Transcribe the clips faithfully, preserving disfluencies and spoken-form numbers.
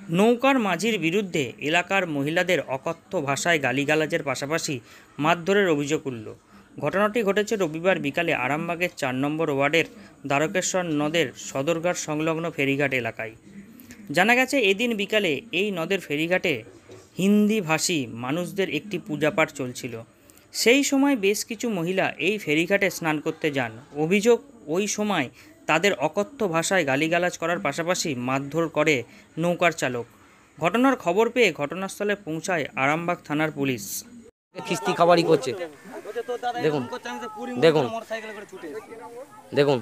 নৌকার মাঝির বিরুদ্ধে এলাকার মহিলাদের অকথ্য ভাষায় গালিগালাজের পাশাপাশি মারধরের অভিযোগ উঠল। ঘটনাটি ঘটেছে রবিবার বিকালে আরামবাগের চার নম্বর ওয়ার্ডের দ্বারকেশ্বর নদের সদরঘাট সংলগ্ন ফেরিঘাট এলাকায়। জানা গেছে, এদিন বিকালে এই নদের ফেরিঘাটে হিন্দিভাষী মানুষদের একটি পূজাপাঠ চলছিল। সেই সময় বেশ কিছু মহিলা এই ফেরিঘাটে স্নান করতে যান। অভিযোগ, ওই সময় তাদের অকথ্য ভাষায় গালিগালাজ করার পাশাপাশি মারধর করে নৌকার চালক। ঘটনার খবর পেয়ে ঘটনাস্থলে পৌঁছায় আরামবাগ থানার পুলিশ। কিস্তি খাবারই করছে, দেখুন দেখুন দেখুন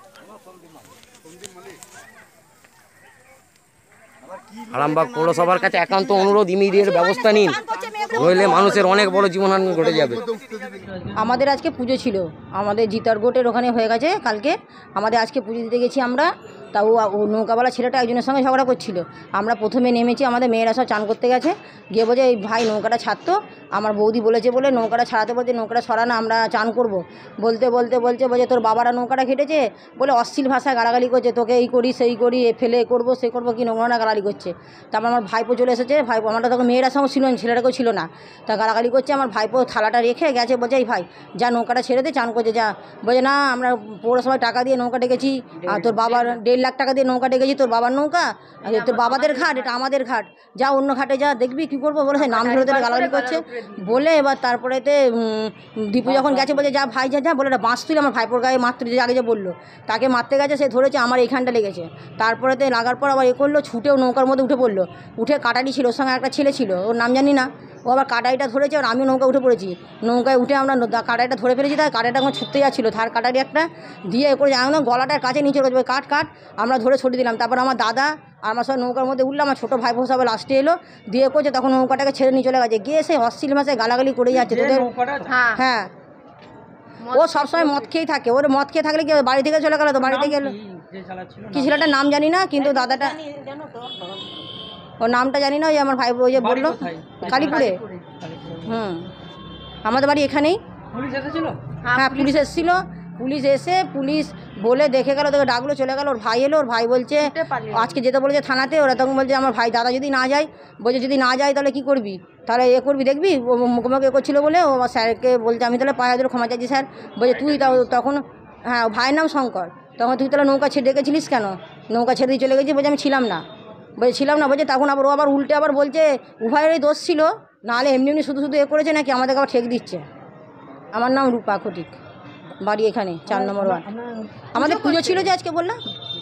আরামবাগ পৌরসভার কাছে একান্ত অনুরোধ, ইমিডিয়েট ব্যবস্থা নিন, নইলে মানুষের অনেক বড় জীবনহানি ঘটে যাবে। আমাদের আজকে পুজো ছিল, আমাদের জিতার গোটের ওখানে হয়ে গেছে কালকে। আমাদের আজকে পুজো দিতে গেছি আমরা, তাও ও নৌকাওয়ালা ছেলেটা একজনের সঙ্গে ঝগড়া করছিল। আমরা প্রথমে নেমেছি, আমাদের মেয়েরা সব চান করতে গেছে, গিয়ে বলছে এই ভাই নৌকাটা ছাড়তো। আমার বৌদি বলেছে বলে নৌকাটা ছাড়াতে বলছে, নৌকাটা সরা না, আমরা চান করব। বলতে বলতে বলছে বলছে তোর বাবারা নৌকাটা কেটেছে বলে অশ্লীল ভাষায় গালাগালি করছে, তোকে এই করি সেই করি, এ ফেলে করবো সে করবো, কি নোংরা গালাগালি করছে। তারপর আমার ভাইপো চলে এসেছে, ভাইপো আমারটা তখন মেয়েরা সঙ্গে ছিল, ছেলেটাকেও ছিল না, তা গালাগালি করছে। আমার ভাইপো থালাটা রেখে গেছে, বলছে এই ভাই যা নৌকাটা ছেড়ে দে, চান করছে যা। বলছে না, আমরা পৌরসভায় টাকা দিয়ে নৌকা ডেকেছি, আর তোর বাবার দেড় লাখ টাকা দিয়ে নৌকা ডেকেছি, তোর বাবার নৌকা, তোর বাবাদের ঘাট, এটা আমাদের ঘাট, যা অন্য ঘাটে যা, দেখবি কী করবো বলে সে নাম ধরে ধরে গালাগালি করছে বলে। এবার তারপরেতে দীপু যখন গেছে বলছে যা ভাই যা যা বলে একটা বাঁশ তুলে আমার ভাইপোর গায়ে মারতে, যে আগে যে বললো তাকে মারতে গেছে, সে ধরেছে আমার এইখানটা লেগেছে। তারপরেতে লাগার পর আবার এ করলো, ছুটেও নৌকার মধ্যে উঠে পড়লো, উঠে কাটারি ছিল, ওর সঙ্গে একটা ছেলে ছিল, ওর নাম জানি না, ও আবার কাটারিটা ধরেছে, আর আমিও নৌকা উঠে পড়েছি। নৌকায় উঠে আমরা কাটারিটা ধরে ফেলেছি, তাই কাটারিটা এখন ছুটতে যাচ্ছিলো, ধার কাটারি একটা দিয়ে এ করে একদম গলাটার কাছে নিচে রয়েছে, কাট কাট আমরা ধরে ছড়িয়ে দিলাম। তারপর আমার দাদা আর আমার সব নৌকার মধ্যে উঠলাম, আমার ছোটো ভাই সবাই লাস্টে এলো, দিয়ে করছে, তখন নৌকাটাকে ছেড়ে নিয়ে চলে গেছে, গিয়ে সে অশ্লীল ভাষায় গালাগালি করে যাচ্ছে তোদের। হ্যাঁ, ও সবসময় মদ খেয়েই থাকে, ওর মদ খেয়ে থাকলে কি বাড়ি থেকে চলে গেলো, তো বাড়ি থেকে গেলো কি ছেলেটার নাম জানি না, কিন্তু দাদাটা ওর নামটা জানি না, ওই আমার ভাই ওই যে বললো কালীপুরে। হুম, আমাদের বাড়ি এখানেই। হ্যাঁ, পুলিশ এসেছিলো, পুলিশ এসে পুলিশ বলে দেখে গেল, তোকে ডাকলো, চলে গেল। ওর ভাই এলো, ওর ভাই বলছে আজকে যেতে বলেছে থানাতে। ওরা তখন বলছে আমার ভাই দাদা যদি না যায়, বলছে যদি না যায় তাহলে কী করবি, তাহলে এ করবি দেখবি। ও মুখোমুখি এ করছিলো বলে ও আমার স্যারকে বলছে, আমি তাহলে পায়ে ধরে ক্ষমা চাইছি স্যার। বলছে তুই তখন, হ্যাঁ ভাইয়ের নাম শঙ্কর, তখন তুই তাহলে নৌকা ছেড়ে ডেকেছিলিস কেন, নৌকা ছেড়ে দিয়ে চলে গেছি। বলছে আমি ছিলাম না, বলছে ছিলাম না, বলছে তখন আবার ও আবার উল্টে আবার বলছে উভয়েরই দোষ ছিল, নাহলে এমনি এমনি শুধু শুধু এ করেছে নাকি, আমাদেরকে আবার ঠেক দিচ্ছে। আমার নাম রূপা খটিক, বাড়ি এখানে চার নম্বর ওয়ার্ড। আমাদের পুজো ছিল যে আজকে বললাম,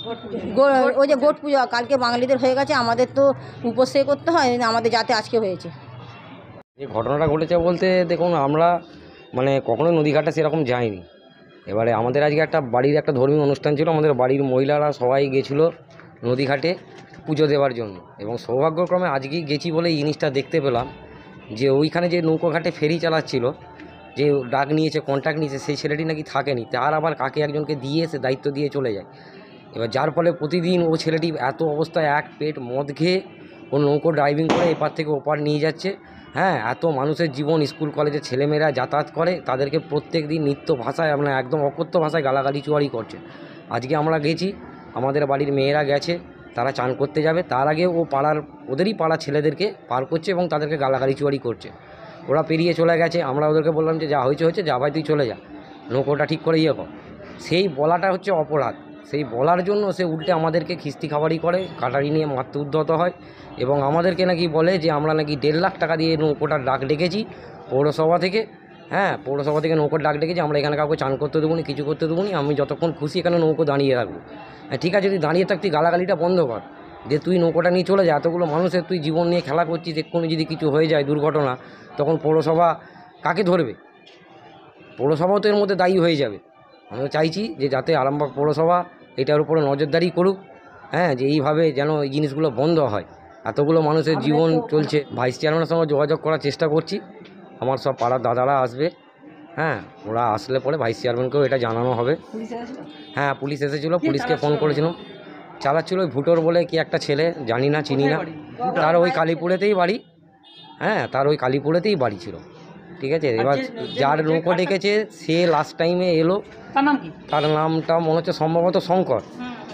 ওই যে গোট পুজো, কালকে বাঙালিদের হয়ে গেছে, আমাদের তো উপোস করতে হয়, আমাদের যাতে আজকে হয়েছে। এই ঘটনাটা ঘটেছে বলতে দেখুন, আমরা মানে কখনো নদীঘাটে সেরকম যাইনি। এবারে আমাদের আজকে একটা বাড়ির একটা ধর্মীয় অনুষ্ঠান ছিল, আমাদের বাড়ির মহিলারা সবাই গেছিলো নদীঘাটে পুজো দেওয়ার জন্য, এবং সৌভাগ্যক্রমে আজকেই গেছি বলে এই জিনিসটা দেখতে পেলাম যে ওইখানে যে নৌকোঘাটে ফেরি চালাচ্ছিল, যে ডাক নিয়েছে, কন্ট্যাক্ট নিয়েছে, সেই ছেলেটি নাকি থাকেনি, তার আবার কাকে একজনকে দিয়ে সে দায়িত্ব দিয়ে চলে যায়। এবার যার ফলে প্রতিদিন ও ছেলেটি এত অবস্থায় এক পেট মদ খেয়ে ও নৌকো ড্রাইভিং করে এপার থেকে ওপার নিয়ে যাচ্ছে। হ্যাঁ, এত মানুষের জীবন, স্কুল কলেজের ছেলেমেয়েরা যাতায়াত করে, তাদেরকে প্রত্যেক দিন নিত্য ভাষায় মানে একদম অকথ্য ভাষায় গালাগালি চুয়ারি করছে। আজকে আমরা গেছি, আমাদের বাড়ির মেয়েরা গেছে, তারা চান করতে যাবে, তার আগে ও পাড়ার ওদেরই পাড়ার ছেলেদেরকে পার করছে এবং তাদেরকে গালাগালি চুয়ারি করছে। ওরা পেরিয়ে চলে গেছে, আমরা ওদেরকে বললাম যে যা হয়েছে হয়েছে, যা ভাই তুই চলে যা, নৌকোটা ঠিক করে ইয়ে কর। সেই বলাটা হচ্ছে অপরাধ, সেই বলার জন্য সে উল্টে আমাদেরকে খিস্তি খাবারি করে, কাটারি নিয়ে মারতে উদ্ধত হয়, এবং আমাদেরকে নাকি বলে যে আমরা নাকি দেড় লাখ টাকা দিয়ে নৌকোটার ডাক ডেকেছি পৌরসভা থেকে। হ্যাঁ, পৌরসভা থেকে নৌকোর ডাক ডেকেছি, আমরা এখানে কাউকে চান করতে দেবো নি, কিছু করতে দেবো নি, আমি যতক্ষণ খুশি এখানে নৌকো দাঁড়িয়ে রাখবো। হ্যাঁ ঠিক আছে, যদি দাঁড়িয়ে থাকতি গালাগালিটা বন্ধ কর, যে তুই নৌকোটা নিয়ে চলে যা, এতগুলো মানুষের তুই জীবন নিয়ে খেলা করছিস, এক্ষুনি যদি কিছু হয়ে যায় দুর্ঘটনা, তখন পৌরসভা কাকে ধরবে? পৌরসভাও তো এর মধ্যে দায়ী হয়ে যাবে। আমরা চাইছি যে যাতে আরামবাগ পৌরসভা এটার উপরে নজরদারি করুক, হ্যাঁ, যে এইভাবে যেন এই জিনিসগুলো বন্ধ হয়। এতগুলো মানুষের জীবন চলছে। ভাইস চেয়ারম্যানের সঙ্গে যোগাযোগ করার চেষ্টা করছি, আমার সব পাড়ার দাদারা আসবে, হ্যাঁ, ওরা আসলে পরে ভাইস চেয়ারম্যানকেও এটা জানানো হবে। হ্যাঁ, পুলিশ এসেছিলো, পুলিশকে ফোন করেছিলাম। চালাচ্ছিল ওই ভুটোর বলে কি একটা ছেলে, জানি না, চিনি না, তার ওই কালীপুরেতেই বাড়ি। হ্যাঁ, তার ওই কালীপুরেতেই বাড়ি ছিল। ঠিক আছে, এবার যার নৌকো ডেকেছে সে লাস্ট টাইমে এলো, তার নামটা মনে হচ্ছে সম্ভবত শঙ্কর।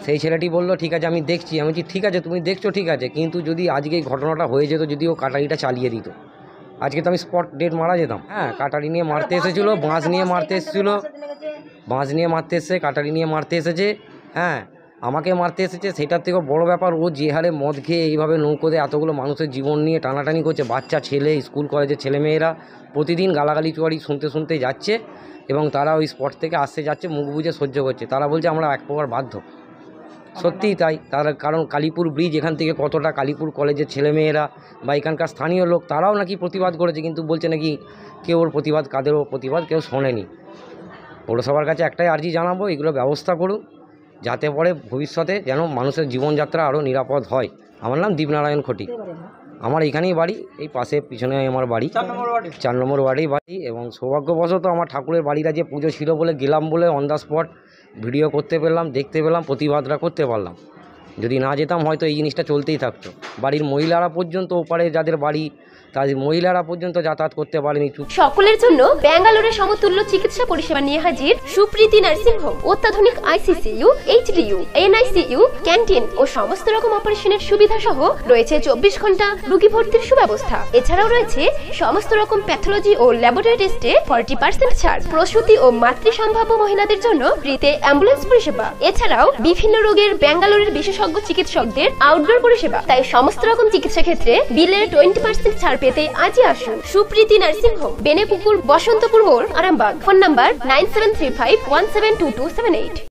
সেই ছেলেটি বললো ঠিক আছে আমি দেখছি। আমি বলছি ঠিক আছে তুমি দেখছো ঠিক আছে, কিন্তু যদি আজকে এই ঘটনাটা হয়ে যেত, যদি ও কাটারিটা চালিয়ে দিত, আজকে তো আমি স্পট ডেট মারা যেতাম। হ্যাঁ, কাটারি নিয়ে মারতে এসেছিলো, বাঁশ নিয়ে মারতে এসেছিলো, বাঁশ নিয়ে মারতে এসেছে, কাটারি নিয়ে মারতে এসেছে। হ্যাঁ, আমাকে মারতে এসেছে। সেটার থেকেও বড় ব্যাপার, ও যে হারে মদ খেয়ে এইভাবে নৌকোতে এতগুলো মানুষের জীবন নিয়ে টানাটানি করছে, বাচ্চা ছেলে, স্কুল কলেজের ছেলেমেয়েরা প্রতিদিন গালাগালি চুয়ারি শুনতে শুনতে যাচ্ছে, এবং তারা ওই স্পট থেকে আসতে যাচ্ছে, মুখ বুজে সহ্য করছে। তারা বলছে আমরা এক প্রকার বাধ্য। সত্যিই তাই। তার কারণ কালীপুর ব্রিজ, এখান থেকে কতটা কালীপুর কলেজের ছেলেমেয়েরা বা এখানকার স্থানীয় লোক, তারাও নাকি প্রতিবাদ করেছে, কিন্তু বলছে নাকি কেউ ওর প্রতিবাদ, কাদের ওর প্রতিবাদ কেউ শোনেনি। পৌরসভার কাছে একটাই আর্জি জানাবো, এগুলো ব্যবস্থা করুন, যাতে পরে ভবিষ্যতে যেন মানুষের জীবনযাত্রা আরও নিরাপদ হয়। আমার নাম দীপনারায়ণ খটি, আমার এখানেই বাড়ি, এই পাশে পিছনে আমার বাড়ি, চার নম্বর ওয়ার্ডেই বাড়ি। এবং সৌভাগ্যবশত আমার ঠাকুরের বাড়িটা যে পুজো ছিল বলে গেলাম বলে অন দ্য স্পট ভিডিও করতে পেলাম, দেখতে পেলাম, প্রতিবাদটা করতে পারলাম। যদি না যেতাম হয়তো এই জিনিসটা চলতেই থাকতো। বাড়ির মহিলারা পর্যন্ত, ওপারে যাদের বাড়ি তাদের মহিলারা পর্যন্ত যাতায়াত করতে পারেনি। সকলের জন্য ব্যাঙ্গালোরের সমতুল্য চিকিৎসা পরিষেবা নিয়ে হাজির সুপ্রীতি নার্সিং হোম। অত্যাধুনিক আইসিসিইউ, এইচডিইউ, এনআইসিইউ, ক্যান্টিন ও সমস্ত রকম অপারেশনের সুবিধা সহ রয়েছে চব্বিশ ঘন্টা রোগী ভর্তির সুব্যবস্থা। এছাড়াও রয়েছে সমস্ত রকম প্যাথোলজি ও ল্যাবরেটরি টেস্টে ফর্টি পার্সেন্ট ছাড়। প্রসূতি ও মাতৃ সম্ভাব্য মহিলাদের জন্য ফ্রিতে অ্যাম্বুলেন্স পরিষেবা। এছাড়াও বিভিন্ন রোগের ব্যাঙ্গালোরের বিশেষজ্ঞ চিকিৎসকদের আউটডোর পরিষেবা। তাই সমস্ত রকম চিকিৎসা ক্ষেত্রে বিলের টোয়েন্টি পার্সেন্ট ছাড় পেতে আজই আসুন সুপ্রীতি নার্সিং হোম, বেনেপুকুর, বসন্তপুর মোড়, Arambagh. Phone number nine seven three five one seven two two seven eight.